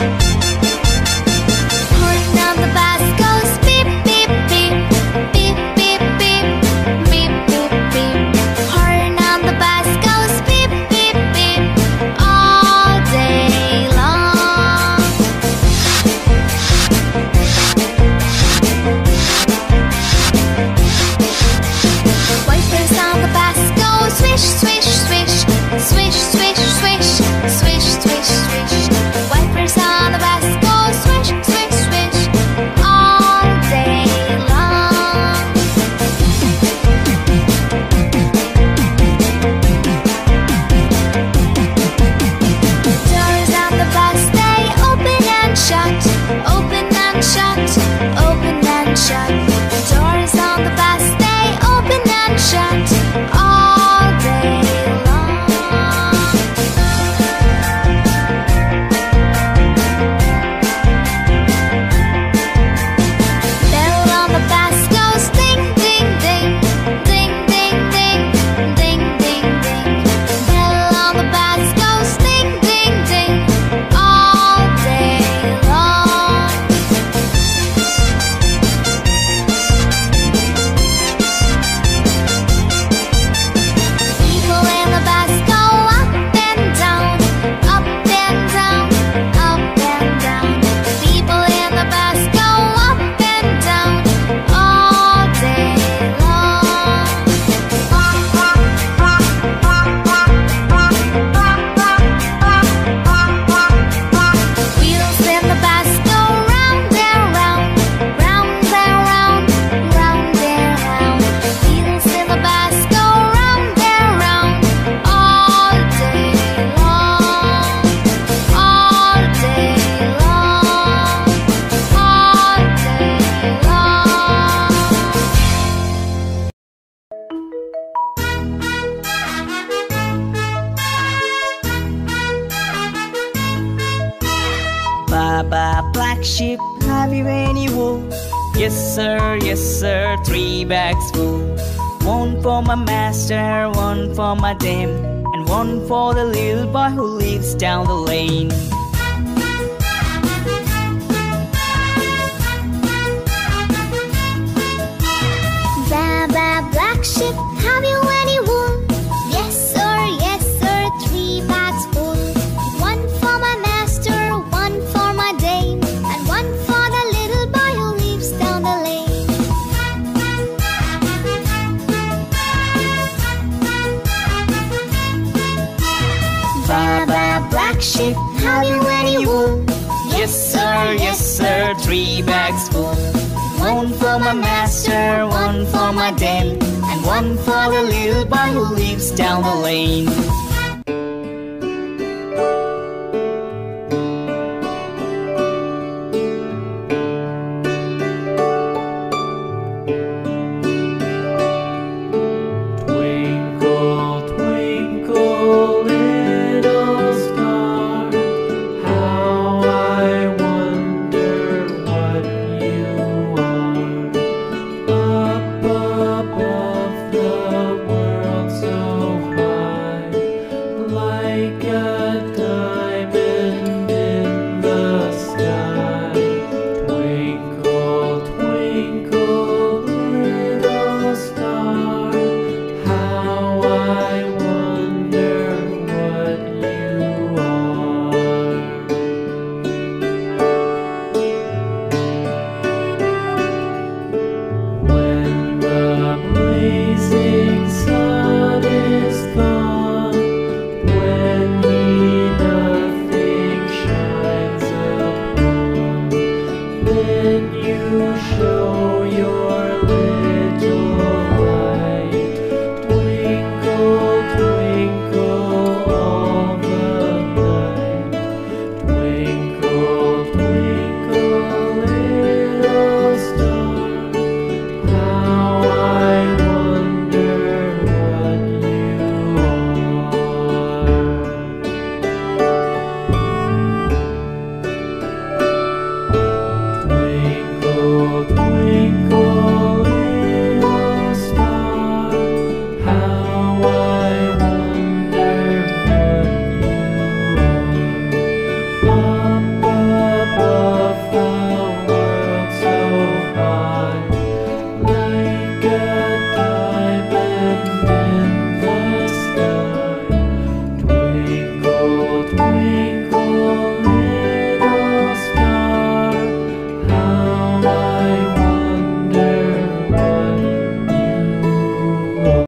Horn on the bus goes beep, beep, beep. Beep, beep, beep. Beep, beep, beep. Horn on the bus goes beep, beep, beep. All day long. Wipers on the bus go swish, swish, swish. Swish, swish, swish. Swish, swish, swish. Wipers on the bus go swish, swish, swish. All day long. Doors on the bus, they open and shut. Open and shut. Open and shut. Doors on the bus, they open and shut. All day long. Bell on the bus goes ding, ding, ding. Ding, ding, ding. Ding, ding, ding. Bell on the bus goes ding, ding, ding. All day long. People in the bus go up and down. Up and down. Up and down. People in the bus go up and down. All day long. Wheels in the bus go round and round. Round and round. Round and round. Wheels in the bus go round and round. All day long. All day long. All day long. Baa Baa Black Sheep, have you any wool? Yes sir, 3 bags full. One for my master, one for my dame, and one for the little boy who lives down the lane. Baa Baa Black Sheep, have you any wool? Yes sir, 3 bags full. One for my master, one for my dame, and one for the little boy who lives down the lane. Baa Baa Black Sheep, have you any wool? Yes sir, 3 bags full. One for my master, one for my dame, and one for the little boy who lives down the lane. Twinkle, twinkle, little star, how I wonder what you are. Up above the world so high, like a diamond in the sky. Twinkle, twinkle, little star, how I wonder what you are. When the blazing sun is gone, when he nothing shines upon, then you show